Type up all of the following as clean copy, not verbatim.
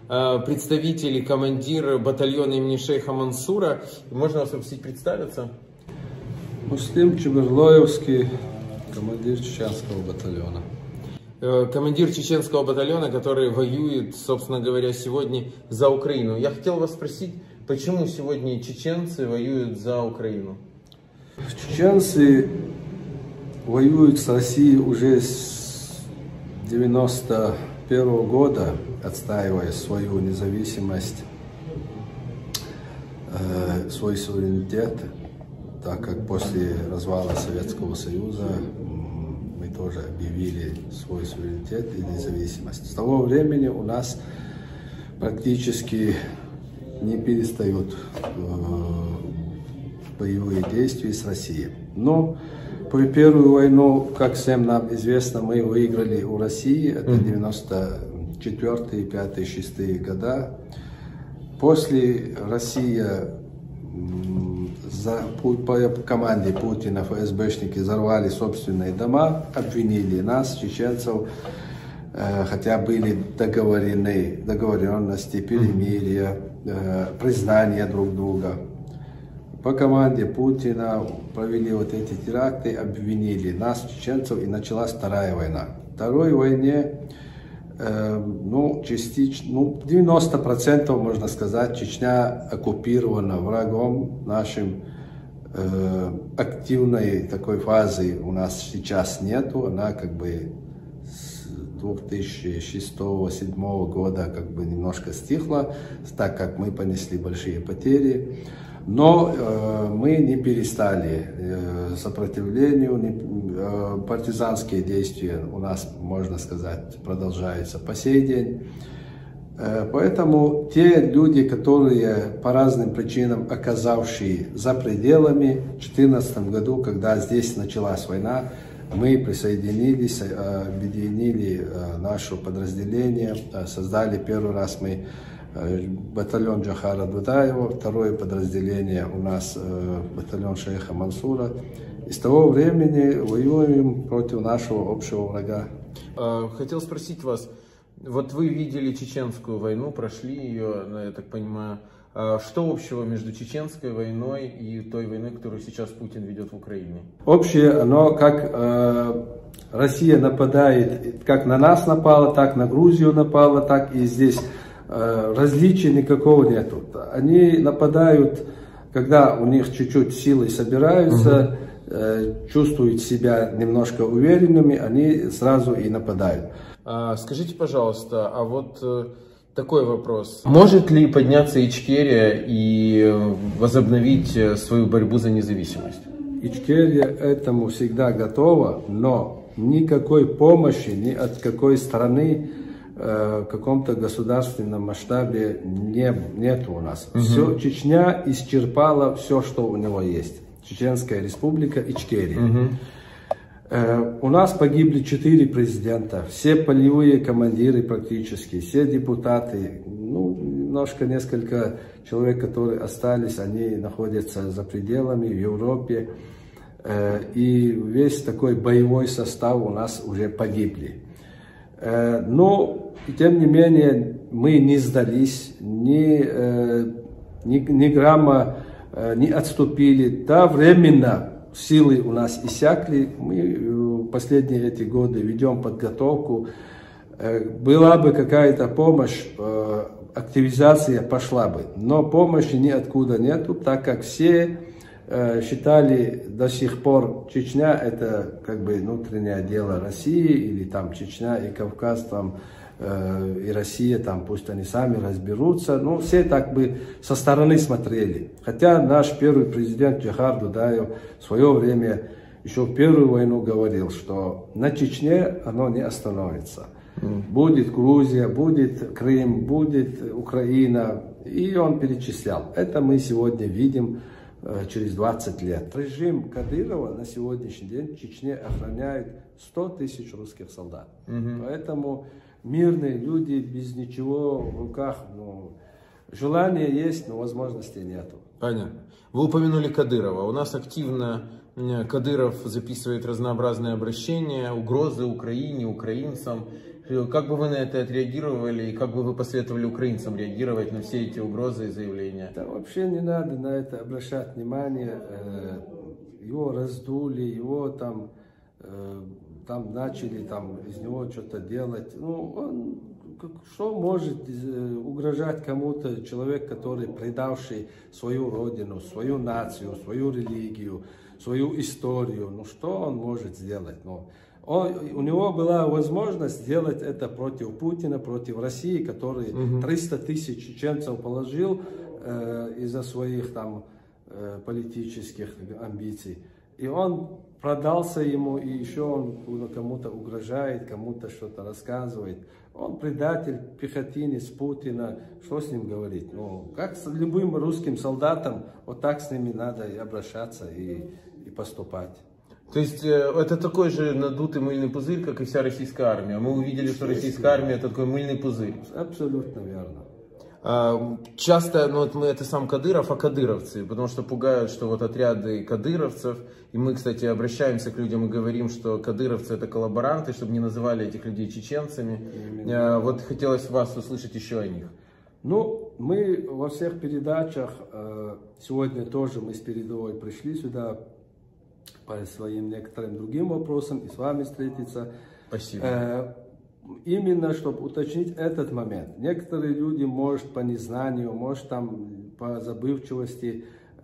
представитель и командир батальона имени шейха Мансура. Можно вас попросить представиться? Муслим Чеберлоевский, командир чеченского батальона. Командир чеченского батальона, который воюет, собственно говоря, сегодня за Украину. Я хотел вас спросить, почему сегодня чеченцы воюют за Украину? Чеченцы воюют с Россией уже с 91 года, отстаивая свою независимость, свой суверенитет, так как после развала Советского Союза мы тоже объявили свой суверенитет и независимость. С того времени у нас практически не перестают боевые действия с Россией. Но первую войну, как всем нам известно, мы выиграли у России, это 94-е, 5-е, 6-е года. После Россия по команде Путина ФСБшники взорвали собственные дома, обвинили нас, чеченцев, хотя были договоренности, перемирия, признания друг друга. По команде Путина провели вот эти теракты, обвинили нас, чеченцев, и началась Вторая война. В Второй войне, частично, 90%, можно сказать, Чечня оккупирована врагом нашим. Активной такой фазы у нас сейчас нету, она как бы с 2006-2007 года как бы немножко стихла, так как мы понесли большие потери. Но мы не перестали сопротивлению, партизанские действия у нас, можно сказать, продолжаются по сей день. Поэтому те люди, которые по разным причинам оказавшие за пределами, в 2014 году, когда здесь началась война, мы присоединились, объединили наше подразделение, создали первый раз мы батальон Джохара Дудаева, второе подразделение у нас батальон шейха Мансура. И с того времени воюем против нашего общего врага. Хотел спросить вас, вот вы видели чеченскую войну, прошли ее, я так понимаю. Что общего между чеченской войной и той войной, которую сейчас Путин ведет в Украине? Общее, оно как Россия нападает, как на нас напала, так на Грузию напала, так и здесь. Различия никакого нету. Они нападают, когда у них чуть-чуть силы собираются, чувствуют себя немножко уверенными, они сразу и нападают. Скажите, пожалуйста, а вот такой вопрос. Может ли подняться Ичкерия и возобновить свою борьбу за независимость? Ичкерия этому всегда готова, но никакой помощи ни от какой страны в каком-то государственном масштабе нет у нас. Все, Чечня исчерпала все, что у него есть. Чеченская республика, Ичкерия. У нас погибли 4 президента, все полевые командиры практически, все депутаты, несколько человек, которые остались, они находятся за пределами, в Европе. И весь такой боевой состав у нас уже погибли. Но, тем не менее, мы не сдались, ни грамма не отступили. Да, временно силы у нас иссякли. Мы последние эти годы ведем подготовку. Была бы какая-то помощь, активизация пошла бы. Но помощи ниоткуда нету, так как все считали до сих пор, Чечня это как бы внутреннее дело России, или там Чечня и Кавказ, там и Россия, там пусть они сами разберутся. Но все так бы со стороны смотрели. Хотя наш первый президент Джохар Дудаев в свое время, еще в первую войну говорил, что на Чечне оно не остановится. Будет Грузия, будет Крым, будет Украина. И он перечислял. Это мы сегодня видим через 20 лет. Режим Кадырова на сегодняшний день в Чечне охраняет 100 тысяч русских солдат. Поэтому мирные люди без ничего в руках, желание есть, но возможностей нету. Понятно. Вы упомянули Кадырова. У нас активно Кадыров записывает разнообразные обращения, угрозы Украине, украинцам. Как бы вы на это отреагировали и как бы вы посоветовали украинцам реагировать на все эти угрозы и заявления? Да вообще не надо на это обращать внимание. Его раздули, его там начали из него что-то делать. Ну, он, что может угрожать кому-то человек, который предавший свою родину, свою нацию, свою религию, свою историю? Ну, что он может сделать? Ну, у него была возможность сделать это против Путина, против России, который 300 тысяч чеченцев положил из-за своих там политических амбиций. И он продался ему, и еще он кому-то угрожает, кому-то что-то рассказывает. Он предатель, пехотинец Путина. Что с ним говорить? Ну, как с любым русским солдатом, вот так с ними надо и обращаться, и поступать. То есть это такой же надутый мыльный пузырь, как и вся российская армия. Мы увидели, что российская армия это такой мыльный пузырь. Абсолютно верно. Часто, ну вот мы это сам Кадыров, а кадыровцы, потому что пугают, что вот отряды кадыровцев, и мы, кстати, обращаемся к людям и говорим, что кадыровцы это коллаборанты, чтобы не называли этих людей чеченцами. Вот хотелось вас услышать еще о них. Ну, мы во всех передачах, сегодня тоже мы с передовой пришли сюда по своим некоторым другим вопросам и с вами встретиться. Спасибо. Именно, чтобы уточнить этот момент. Некоторые люди, может, по незнанию, может, там, по забывчивости,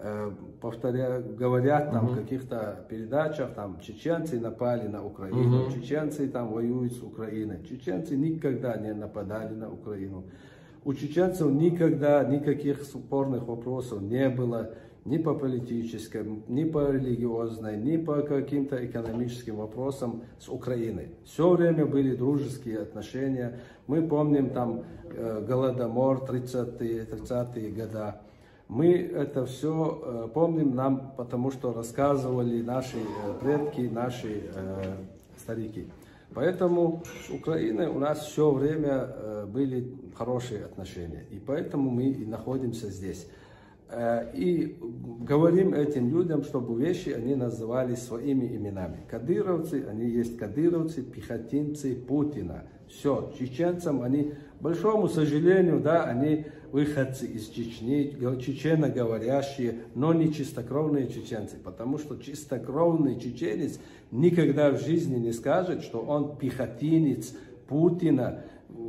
говорят там в каких-то передачах, там, чеченцы напали на Украину, чеченцы там воюют с Украиной. Чеченцы никогда не нападали на Украину. У чеченцев никогда никаких спорных вопросов не было. Ни по политическим, ни по религиозной, ни по каким-то экономическим вопросам с Украиной. Все время были дружеские отношения. Мы помним там Голодомор 30-е годы. Мы это все помним нам, потому что рассказывали наши предки, наши старики. Поэтому с Украиной у нас все время были хорошие отношения. И поэтому мы и находимся здесь. И говорим этим людям, чтобы вещи они называли своими именами. Кадыровцы, они есть кадыровцы, пехотинцы Путина. Все, чеченцам они, к большому сожалению, да, они выходцы из Чечни, чеченоговорящие, но не чистокровные чеченцы. Потому что чистокровный чеченец никогда в жизни не скажет, что он пехотинец Путина,